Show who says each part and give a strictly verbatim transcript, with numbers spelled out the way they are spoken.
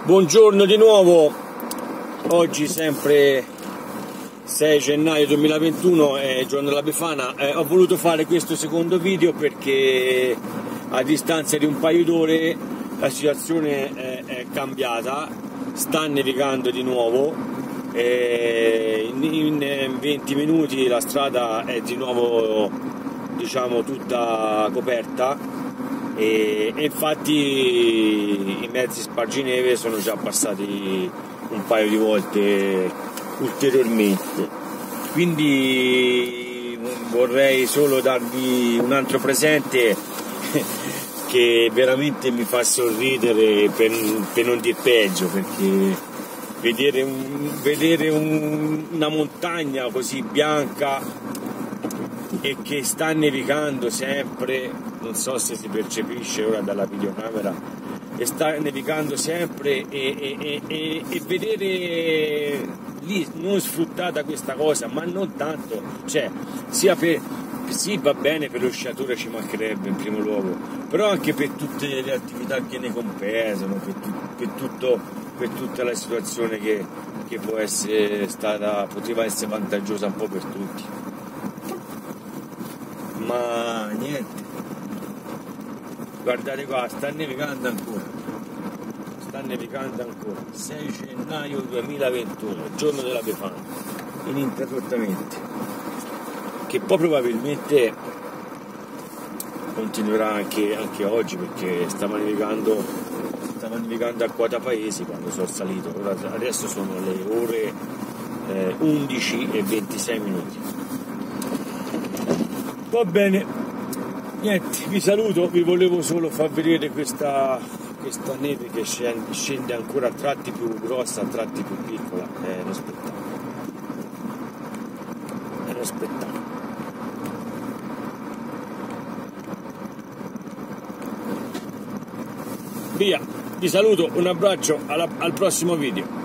Speaker 1: Buongiorno di nuovo, oggi sempre sei gennaio duemilaventuno, è il giorno della Befana. Eh, ho voluto fare questo secondo video perché a distanza di un paio d'ore la situazione è, è cambiata, sta nevicando di nuovo, eh, in, in venti minuti la strada è di nuovo, diciamo, tutta coperta. E, e infatti i mezzi spargineve sono già passati un paio di volte ulteriormente, quindi vorrei solo darvi un altro presente che veramente mi fa sorridere, per, per non dir peggio, perché vedere, un, vedere un, una montagna così bianca e che sta nevicando sempre, non so se si percepisce ora dalla videocamera, e sta nevicando sempre, e, e, e, e, e vedere lì non sfruttata questa cosa, ma non tanto, cioè sia per, sì, va bene per lo sciatore, ci mancherebbe in primo luogo, però anche per tutte le attività che ne compensano, per, tu, per, tutto, per tutta la situazione che, che può essere stata, poteva essere vantaggiosa un po' per tutti. Ma niente, guardate qua, sta nevicando ancora, sta nevicando ancora, sei gennaio duemilaventuno, giorno della Befana, ininterrottamente, che poi probabilmente continuerà anche, anche oggi, perché stava nevicando, stava nevicando a quota paesi quando sono salito. Ora, adesso sono le ore eh, undici e ventisei minuti. Va bene, niente, vi saluto, vi volevo solo far vedere questa, questa neve che scende, scende ancora a tratti più grossa, a tratti più piccola, è uno spettacolo, è uno spettacolo. Via, vi saluto, un abbraccio, alla, al prossimo video.